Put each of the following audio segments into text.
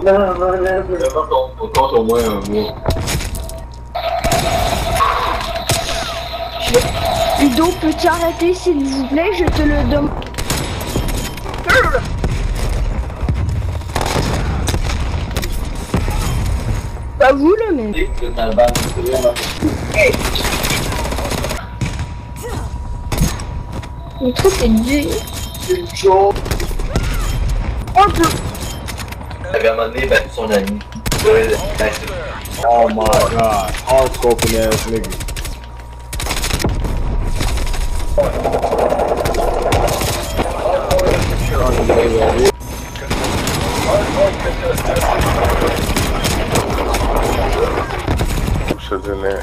Compte au moins un mois. Ludo, peux-tu arrêter s'il vous plaît? Je te le demande. Pas vous le même. Le truc est dur. Il avait amené son ami. Oh my god, all scoping ass nigga. Shit's in there.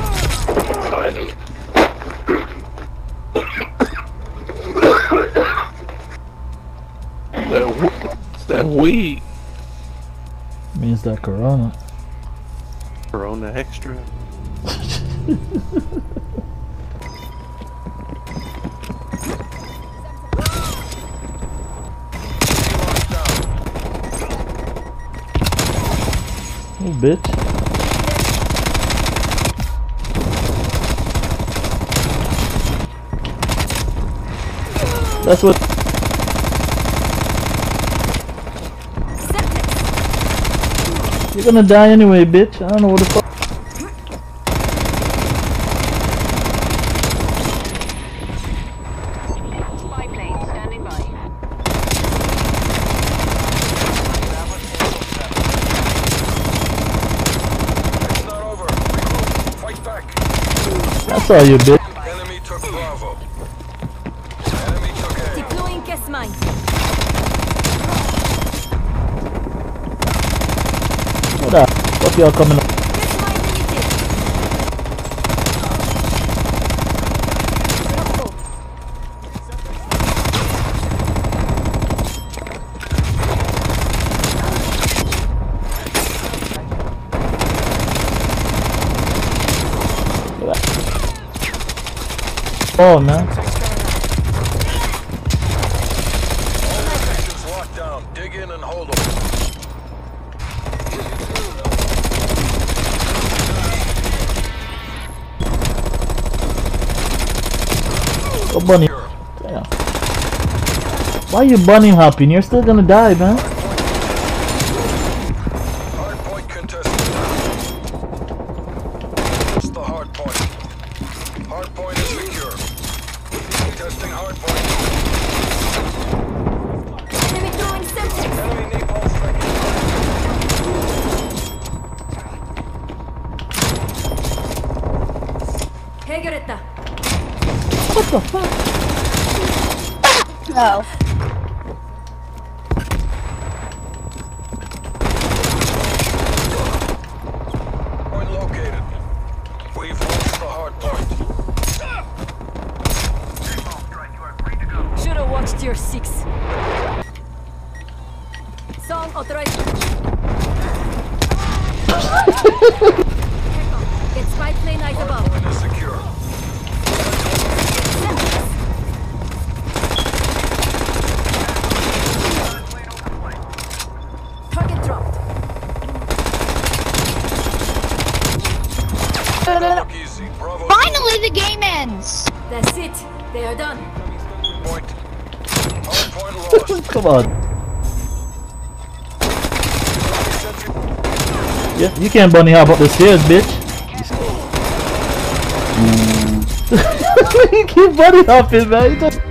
That weed means that Corona. Corona extra. Oh, bitch. That's what. You're gonna die anyway, bitch. I don't know what the fuck. Spy plane standing by. It's not over. Regroup. Fight back. I saw you, bitch. Enemy took Bravo. Enemy took A. Deploying gas mine. What up? Fuck y'all coming up? Gas mine deleted. Oh, man. All locations locked down. Dig in and hold them. Oh, bunny. Damn. Why are you bunny hopping? You're still gonna die, man. Hard point contested. It's the hard point. Hard point is secure. Testing hard point. Enemy throwing septic. Enemy napalm striking. Hey, Greta. What the fuck? No. Point located. We've lost the hard point. Should have watched your six. Song authorized. Get spy plane eyes above. Point is secure. Target dropped. Look easy. Bravo. Finally, the game ends. That's it. They are done. Point. Hard point lost. Come on. Yeah, you can't bunny hop up the stairs, bitch. You keep bunny hopping, man.